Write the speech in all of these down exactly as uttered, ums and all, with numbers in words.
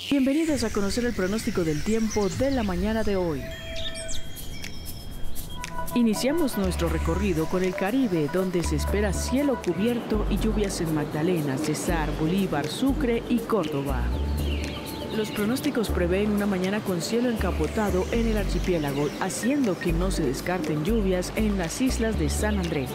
Bienvenidos a conocer el pronóstico del tiempo de la mañana de hoy. Iniciamos nuestro recorrido con el Caribe, donde se espera cielo cubierto y lluvias en Magdalena, Cesar, Bolívar, Sucre y Córdoba. Los pronósticos prevén una mañana con cielo encapotado en el archipiélago, haciendo que no se descarten lluvias en las islas de San Andrés.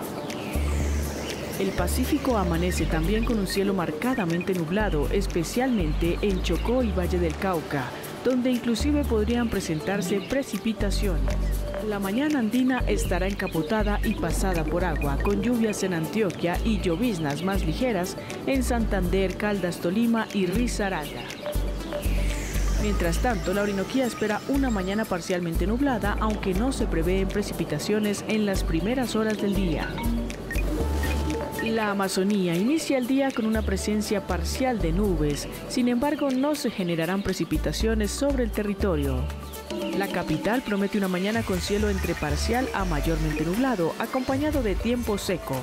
El Pacífico amanece también con un cielo marcadamente nublado, especialmente en Chocó y Valle del Cauca, donde inclusive podrían presentarse precipitaciones. La mañana andina estará encapotada y pasada por agua, con lluvias en Antioquia y lloviznas más ligeras en Santander, Caldas, Tolima y Risaralda. Mientras tanto, la Orinoquía espera una mañana parcialmente nublada, aunque no se prevén precipitaciones en las primeras horas del día. La Amazonía inicia el día con una presencia parcial de nubes, sin embargo no se generarán precipitaciones sobre el territorio. La capital promete una mañana con cielo entre parcial a mayormente nublado, acompañado de tiempo seco.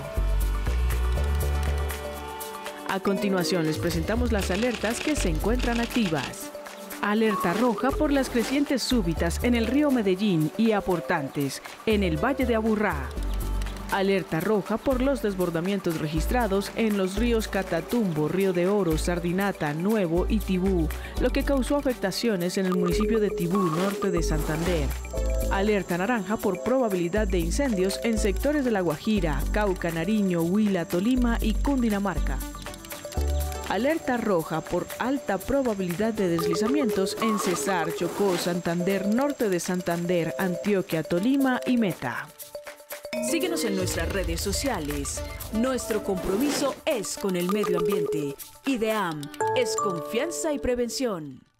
A continuación les presentamos las alertas que se encuentran activas. Alerta roja por las crecientes súbitas en el río Medellín y aportantes en el Valle de Aburrá. Alerta roja por los desbordamientos registrados en los ríos Catatumbo, Río de Oro, Sardinata, Nuevo y Tibú, lo que causó afectaciones en el municipio de Tibú, norte de Santander. Alerta naranja por probabilidad de incendios en sectores de La Guajira, Cauca, Nariño, Huila, Tolima y Cundinamarca. Alerta roja por alta probabilidad de deslizamientos en Cesar, Chocó, Santander, norte de Santander, Antioquia, Tolima y Meta. Síguenos en nuestras redes sociales. Nuestro compromiso es con el medio ambiente. IDEAM es confianza y prevención.